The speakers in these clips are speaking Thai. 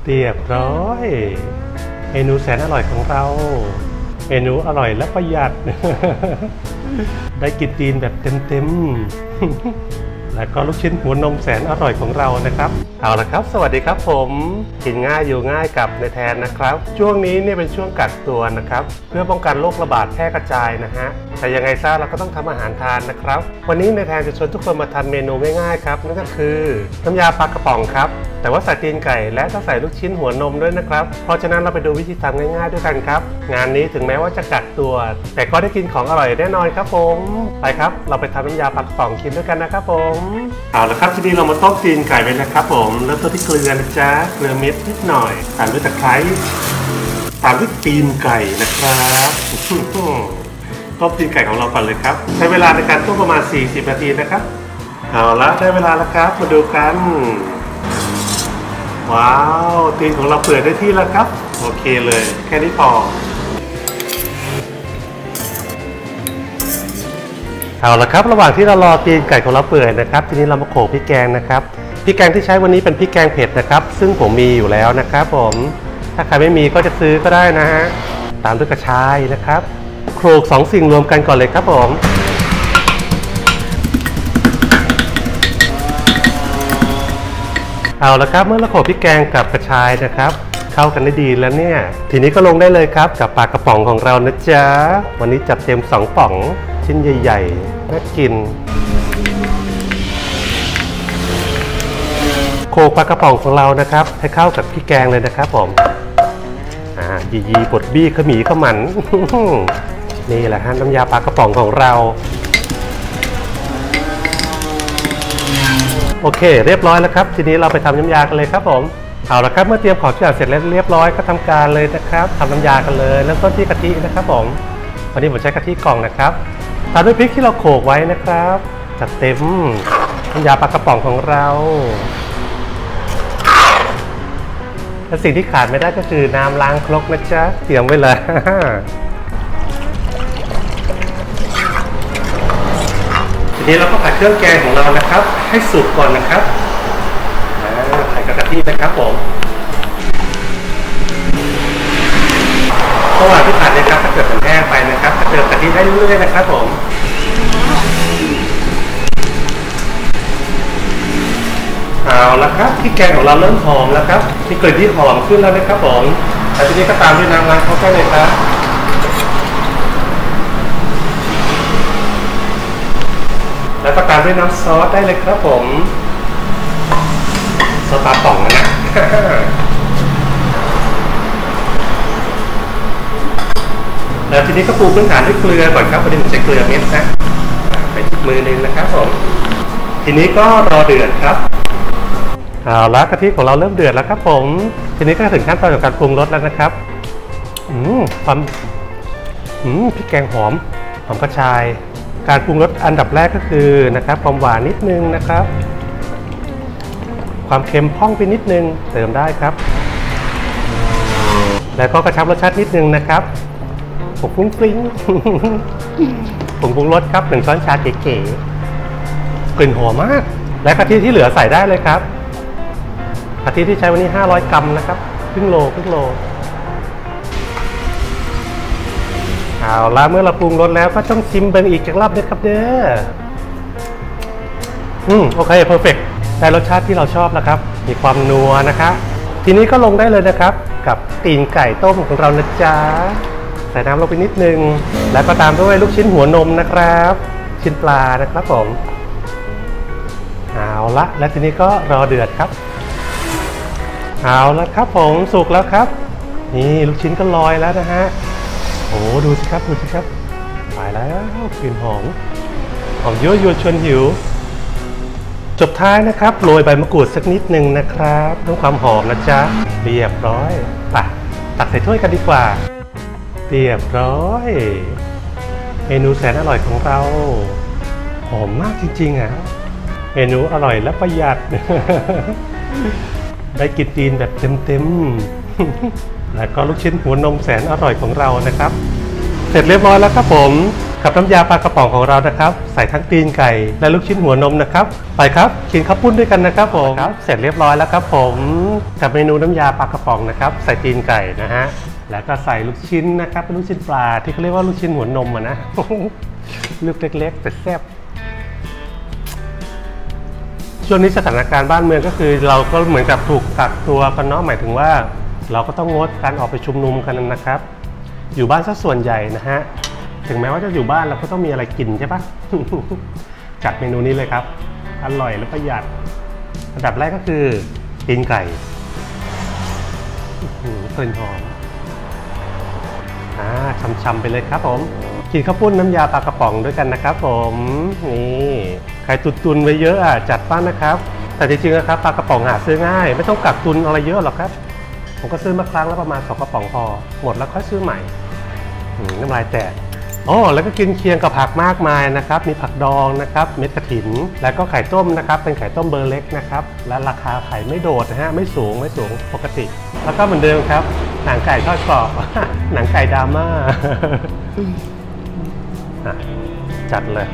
เรียบร้อยเมนูแสนอร่อยของเราเมนูอร่อยและประหยัด ได้กินตีนแบบเต็มๆ แล้วก็ลูกชิ้นหัวนมแสนอร่อยของเรานะครับเอาละครับสวัสดีครับผมกินง่ายอยู่ง่ายกับนายแทนนะครับช่วงนี้เนี่ยเป็นช่วงกักตัวนะครับเพื่อป้องกันโรคระบาดแพร่กระจายนะฮะแต่ยังไงซะเราก็ต้องทำอาหารทานนะครับวันนี้นายแทนจะชวนทุกคนมาทำเมนูง่ายๆครับนั่นก็คือน้ำยาปลากระป๋องครับแต่ว่าใส่ตีนไก่และต้องใส่ลูกชิ้นหัวนมด้วยนะครับเพราะฉะนั้นเราไปดูวิธีทำง่ายๆด้วยกันครับงานนี้ถึงแม้ว่าจะกักตัวแต่ก็ได้กินของอร่อยแน่นอนครับผมไปครับเราไปทำน้ำยาปลากระป๋องกินด้วยกันนะครับผมเอาละครับทีนี้เรามาต้มตีนไก่ไปนะครับผมเริ่มต้นที่เกลือนะจ๊ะเกลือเม็ดนิดหน่อยตามด้วยตะไคร้ตามด้วยตีนไก่นะครับต้มตีนไก่ของเราก่อนเลยครับใช้เวลาในการต้มประมาณ40นาทีนะครับเอาละได้เวลาแล้วครับมาดูกันว้าวตีนของเราเปื่อยได้ที่แล้วครับโอเคเลยแค่นี้พอเอาละครับระหว่างที่เรารอตีนไก่ของเราเปื่อยนะครับทีนี้เรามาโขลกพริกแกงนะครับพริกแกงที่ใช้วันนี้เป็นพริกแกงเผ็ดนะครับซึ่งผมมีอยู่แล้วนะครับผมถ้าใครไม่มีก็จะซื้อก็ได้นะฮะตามด้วยกระชายนะครับโขลก2สิ่งรวมกันก่อนเลยครับผมเอาละครับเมื่อเราโขลกพริกแกงกับกระชายนะครับเข้ากันได้ดีแล้วเนี่ยทีนี้ก็ลงได้เลยครับกับปลากระป๋องของเรานะจ๊ะวันนี้จัดเต็ม2ป๋องชิ้นใหญ่ๆน่ากินโขลกปลากระป๋องของเรานะครับให้เข้ากับพริกแกงเลยนะครับผมยีบดบี้ขมีขมัน นี่แหละฮะน้ำยาปลากระป๋องของเราโอเคเรียบร้อยแล้วครับทีนี้เราไปทำน้ำยากันเลยครับผมเอาละครับเมื่อเตรียมของทุกอย่างเสร็จแล้วเรียบร้อยก็ทำการเลยนะครับทำน้ำยากันเลยเริ่มต้นที่กะทินะครับผมวันนี้ผมใช้กะทิกล่องนะครับตามด้วยพริกที่เราโขลกไว้นะครับจัดเต็มน้ำยาปลากระป๋องของเราและสิ่งที่ขาดไม่ได้ก็คือน้ำล้างครกนะจ๊ะเตรียมไว้เลยทีนี้เราก็ผัดเครื่องแกงของเรานะครับให้สุกก่อนนะครับใส่กะทินะครับผมระหว่างที่ผัดเนี่ยครับถ้าเกิดมันแห้งไปนะครับจะเติมกะทิได้เรื่อยๆนะครับผมเอาละครับที่แกงของเราเริ่มหอมแล้วครับมีกลิ่นที่หอมขึ้นแล้วนะครับผมแล้วทีนี้ก็ตามด้วยน้ำล้างครกได้เลยครับแล้วก็ตามด้วยน้ำซอสได้เลยครับผมซอสปลาป่องนะ แล้วทีนี้ก็ปูพื้นฐานด้วยเกลือก่อนครับวันนี้ผมใช้เกลือเม็ดนะไปอีกมือหนึ่งนะครับผมทีนี้ก็รอเดือดครับเอาละกะทิของเราเริ่มเดือดแล้วครับผมทีนี้ก็ถึงขั้นตอนของการปรุงรสแล้วนะครับความพริกแกงหอมกระชายการปรุงรสอันดับแรกก็คือนะครับความหวานนิดนึงนะครับความเค็มพ่องไปนิดนึงเติมได้ครับแล้วก็กระชับรสชาตินิดนึงนะครับผงฟรุ้งฟริ้ง ผงปรุงรสครับ1 ช้อนชาเก๋ๆกลิ่นหอมมากและกะทิที่เหลือใส่ได้เลยครับกะทิที่ใช้วันนี้500 กรัมนะครับครึ่งโลเอาละเมื่อเราปรุงรสแล้วก็ต้องชิมเบิ่งอีกรอบนะครับเด้อโอเคเพอร์เฟกต์ได้รสชาติที่เราชอบแล้วครับมีความนัวนะคะทีนี้ก็ลงได้เลยนะครับกับตีนไก่ต้มของเรานะจ๊ะใส่น้ำลงไปนิดนึงแล้วก็ตามด้วยลูกชิ้นหัวนมนะครับชิ้นปลานะครับผมเอาละและทีนี้ก็รอเดือดครับเอาละครับผมสุกแล้วครับนี่ลูกชิ้นก็ลอยแล้วนะฮะโอ้ดูสิครับไปแล้วกลิ่นหอมยั่วยวนชวนหิวจบท้ายนะครับโรยใบมะกรูดสักนิดนึงนะครับเพิ่มความหอมนะจ๊ะเรียบร้อยไปตักใส่ถ้วยกันดีกว่าเรียบร้อยเมนูแสนอร่อยของเราหอมมากจริงๆอ่ะเมนูอร่อยและประหยัด ได้กินตีนแบบเต็มๆแล้วก็ลูกชิ้นหัวนมแสนอร่อยของเรานะครับเสร็จเรียบร้อยแล้วครับผมกับน้ำยาปลากระป๋องของเรานะครับใส่ทั้งตีนไก่และลูกชิ้นหัวนมนะครับไปครับกินข้าวปุ้นด้วยกันนะครับผมครับเสร็จเรียบร้อยแล้วครับผมกับเมนูน้ำยาปลากระป๋องนะครับใส่ตีนไก่นะฮะแล้วก็ใส่ลูกชิ้นนะครับเป็นลูกชิ้นปลาที่เขาเรียกว่าลูกชิ้นหัวนมนะ ลูกเล็กๆแต่แซ่บช่วงนี้สถานการณ์บ้านเมืองก็คือเราก็เหมือนกับถูกกักตัวกันเนาะหมายถึงว่าเราก็ต้องงดการออกไปชุมนุมกันนะครับอยู่บ้านซะส่วนใหญ่นะฮะถึงแม้ว่าจะอยู่บ้านเราก็ต้องมีอะไรกินใช่ปะ จัดเมนูนี้เลยครับอร่อยและประหยัดอันดับแรกก็คือตีนไก่กลิ่นหอมช่ำๆไปเลยครับผมกินข้าวปุ้นน้ำยาปลากระป๋องด้วยกันนะครับผมนี่ใครตุนไว้เยอะจัดบ้างนะครับแต่จริงๆนะครับปลากระป๋องหาซื้อง่ายไม่ต้องกักตุนอะไรเยอะหรอกครับผมก็ซื้อมาครั้งละประมาณ2 กระป๋องพอหมดแล้วค่อยซื้อใหม่น้ำลายแตกแล้วก็กินเคียงกับผักมากมายนะครับมีผักดองนะครับเม็ดกระถินแล้วก็ไข่ต้มนะครับเป็นไข่ต้มเบอร์เล็กนะครับและราคาไข่ไม่โดดนะฮะไม่สูงปกติแล้วก็เหมือนเดิมครับหนังไก่ทอดกรอบ หนังไก่ดราม่า จัดเลย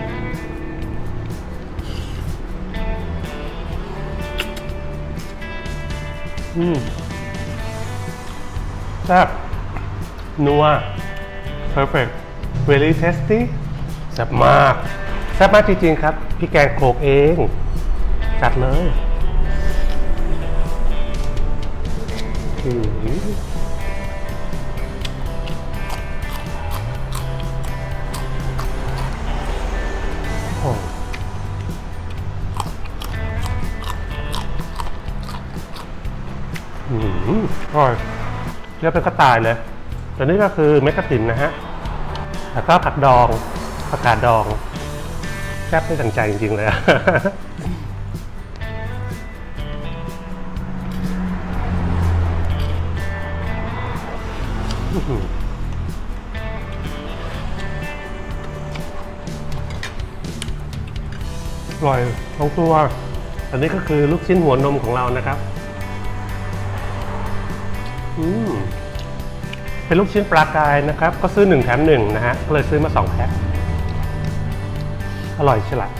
แซ่บนัว perfect very tasty แซ่บมากจริงๆครับพี่แกงโขลกเองจัดเลยอร่อยเรียกเป็นกระต่ายเลยตัวนี้ก็คือเม็ดกระถิ่นนะฮะแล้วก็ผักดองผักกาดดองแซ่บได้ดั่งใจจริงๆเลยอร่อยทั้งตัวอันนี้ก็คือลูกชิ้นหัวนมของเรานะครับเป็นลูกชิ้นปลากายนะครับก็ซื้อ1 แถม 1นะฮะก็เลยซื้อมา2 แพ็คอร่อยใช่ไหม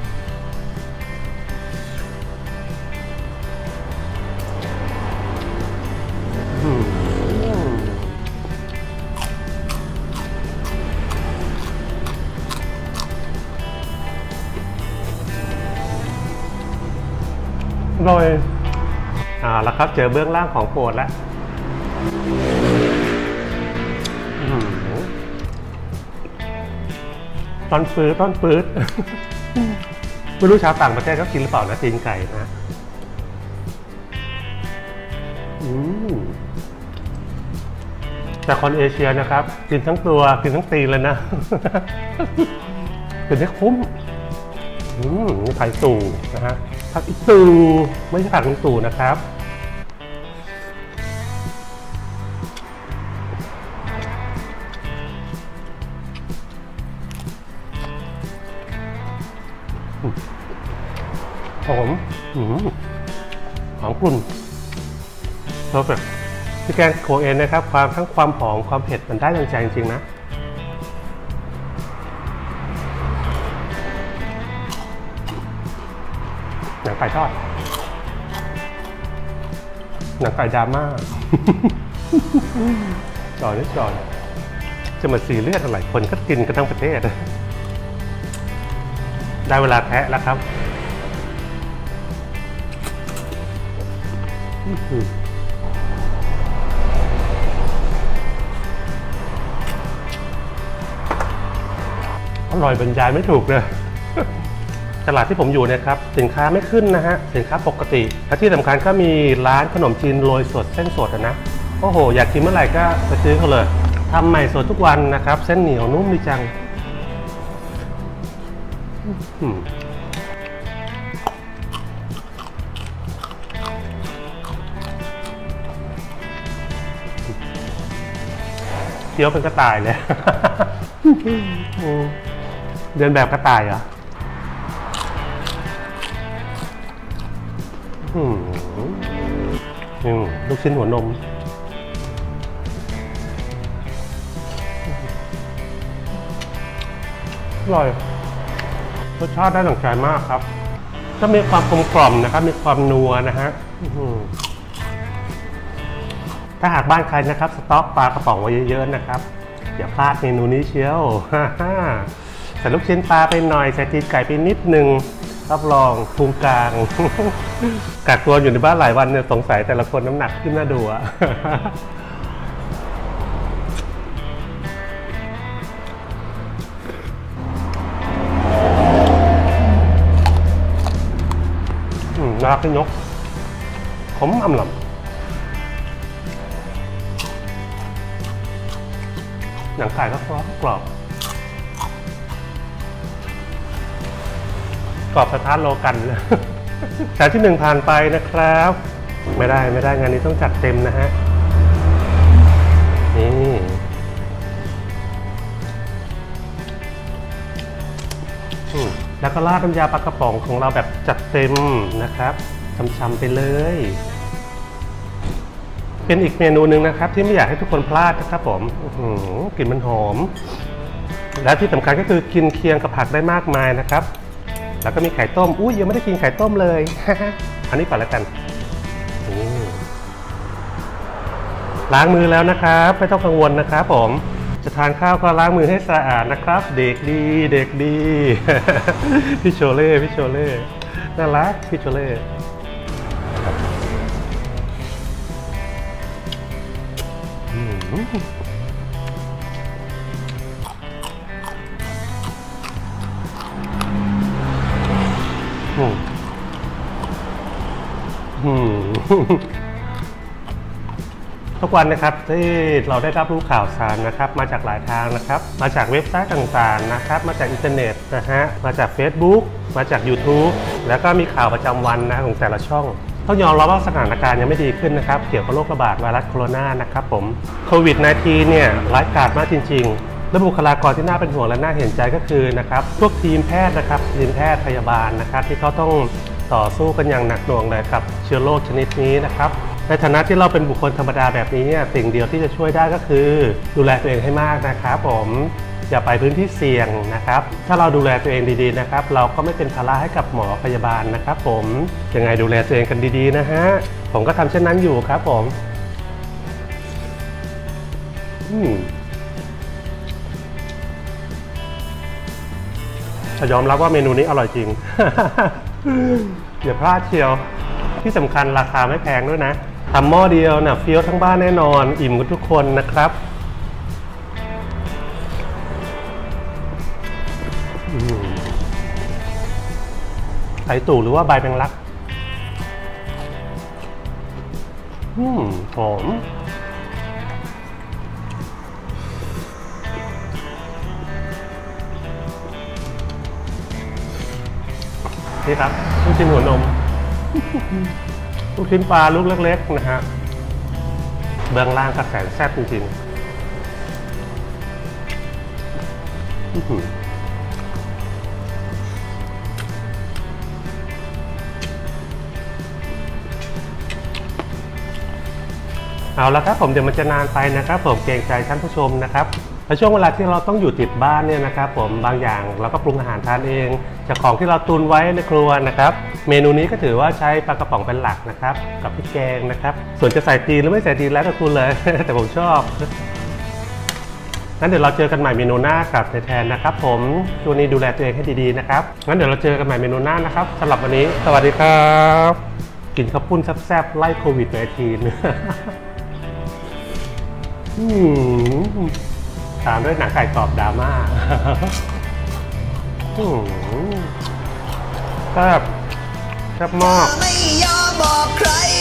อร่อยแล้วครับเจอเบื้องล่างของโปรดแล้วต้นปื๊ด ไม่รู้ชาวต่างประเทศเขากินหรือเปล่านะตีนไก่นะแต่คนเอเชียนะครับกินทั้งตัวกินทั้งตีนเลยนะเป็นได้คุ้มนี่ผักตู่นะฮะผักอีตู่ไม่ใช่ผักลุงตู่นะครับหอมกลุ่นเพอร์เฟคพี่แกงโขลกเองนะครับทั้งความหอมความเผ็ดมันได้ดังใจจริงๆนะหนังไก่ทอดหนังไก่ดราม่า จอยจะมาซีเรียสอะไรคนก็กินกันทั้งประเทศได้เวลาแทะแล้วครับอร่อยบรรยายไม่ถูกเลยตลาดที่ผมอยู่เนี่ยครับสินค้าไม่ขึ้นนะฮะสินค้าปกติและที่สำคัญก็มีร้านขนมจีนโรยสดเส้นสดนะโอ้โหอยากกินเมื่อไหร่ก็ไปซื้อเขาเลยทำใหม่สดทุกวันนะครับเส้นเหนียวนุ่มดีจังเคี้ยวเป็นกระต่ายเลย เดินแบบกระต่ายเหรอลูกชิ้นหัวนมอร่อยรสชาติได้ดั่งใจมากครับก็มีความกลมกล่อมนะครับมีความนัวนะฮะถ้าหากบ้านใครนะครับสต๊อกปลากระป๋องไว้เยอะๆนะครับอย่าพลาดเมนูนี้เชียวใส่ลูกชิ้นปลาไปหน่อยใส่ตีนไก่ไปนิดนึงรับรองพุงกลางกักตัวอยู่ในบ้านหลายวันเนี่ยสงสัยแต่ละคนน้ำหนักขึ้นน่าดูอะน่าขึ้นยกขมอำลำหนังไก่ก็กรอบสถานโลกันจานที่1ผ่านไปนะครับไม่ได้งานนี้ต้องจัดเต็มนะฮะนี่แล้วก็ราดน้ำยาปลากระป๋องของเราแบบจัดเต็มนะครับช้ำๆไปเลยเป็นอีกเมนูหนึ่งนะครับที่ไม่อยากให้ทุกคนพลาดนะครับผมกลิ่นมันหอมและที่สำคัญก็คือกินเคียงกับผักได้มากมายนะครับแล้วก็มีไข่ต้มอุ้ยยังไม่ได้กินไข่ต้มเลย อันนี้ก่อนแล้วกันล้างมือแล้วนะครับไม่ต้องกังวลนะครับผมจะทานข้าวก็ล้างมือให้สะอาดนะครับเด็กดีพี่โชเล่น่ารักพี่โชเล่ทุกวันนะครับที่เราได้รับรู้ข่าวสารนะครับมาจากหลายทางนะครับมาจากเว็บไซต์ต่างๆนะครับมาจากอินเทอร์เน็ตนะฮะมาจาก Facebook มาจาก YouTube แล้วก็มีข่าวประจำวันนะของแต่ละช่องต้องยอมรับว่าสถานการณ์ยังไม่ดีขึ้นนะครับเกี่ยวกับโรคระบาดไวรัสโคโรนานะครับผมโควิด -19 เนี่ยร้ายกาจมากจริงๆและบุคลากรที่น่าเป็นห่วงและน่าเห็นใจก็คือนะครับพวกทีมแพทย์นะครับทีมแพทย์พยาบาลนะครับที่เขาต้องต่อสู้กันอย่างหนักหน่วงเลยกับเชื้อโรคชนิดนี้นะครับในฐานะที่เราเป็นบุคคลธรรมดาแบบนี้สิ่งเดียวที่จะช่วยได้ก็คือดูแลตัวเองให้มากนะครับผมอย่าไปพื้นที่เสี่ยงนะครับถ้าเราดูแลตัวเองดีๆนะครับเราก็ไม่เป็นภาระให้กับหมอพยาบาลนะครับผมยังไงดูแลตัวเองกันดีๆนะฮะผมก็ทำเช่นนั้นอยู่ครับผมยอมรับว่าเมนูนี้อร่อยจริง อย่าพลาดเชียวที่สำคัญราคาไม่แพงด้วยนะทำหม้อเดียวนะเฟี้ยวทั้งบ้านแน่นอนอิ่มกันทุกคนนะครับไข่ตู่หรือว่าใบแมงลักหอมนี่ครับลูกชิ้นหัวนมลูกชิ้นปลาลูกเล็กๆนะฮะเบื้องล่างก็แสนแซ่บจริงๆเอาละครับผมเดี๋ยวมันจะนานไปนะครับผมเกรงใจท่านผู้ชมนะครับในช่วงเวลาที่เราต้องอยู่ติดบ้านเนี่ยนะครับผมบางอย่างเราก็ปรุงอาหารทานเองจากของที่เราตุนไว้ในครัวนะครับเมนูนี้ก็ถือว่าใช้ปลากระป๋องเป็นหลักนะครับกับพริกแกงนะครับส่วนจะใส่ตีนหรือไม่ใส่ตีนแล้วแต่คุณเลย แต่ผมชอบงั้นเดี๋ยวเราเจอกันใหม่เมนูหน้ากับแทนนะครับผมช่วงนี้ดูแลตัวเองให้ดีๆนะครับงั้นเดี๋ยวเราเจอกันใหม่เมนูหน้านะครับสำหรับวันนี้สวัสดีครับกินข้าวปุ้นแซ่บๆไล่โควิด-19 ตามด้วยหนังไก่กรอบดราม่าแซ่บมากไม่ยอมบอกใคร